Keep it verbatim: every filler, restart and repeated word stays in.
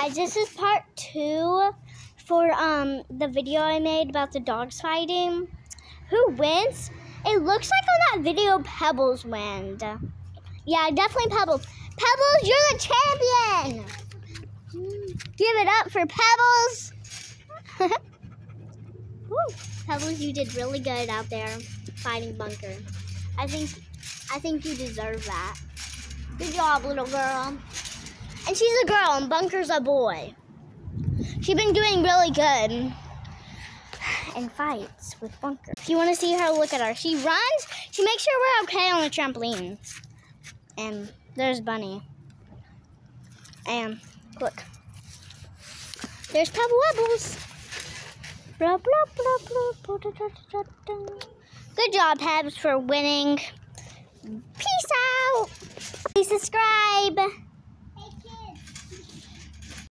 guys, this is part two for um the video I made about the dogs fighting. Who wins? It looks like on that video Pebbles wins. Yeah, definitely Pebbles. Pebbles, you're the champion! Give it up for Pebbles! Woo. Pebbles, you did really good out there fighting Bunker. I think I think you deserve that. Good job, little girl. And she's a girl and Bunker's a boy. She's been doing really good in fights with Bunker. If you want to see her, look at her. She runs. She makes sure we're okay on the trampoline. And there's Bunny. And look. There's Pebbles. Blah, blah, blah, blah, blah, blah, blah, blah. Good job, Pebs, for winning. Peace out. Please subscribe.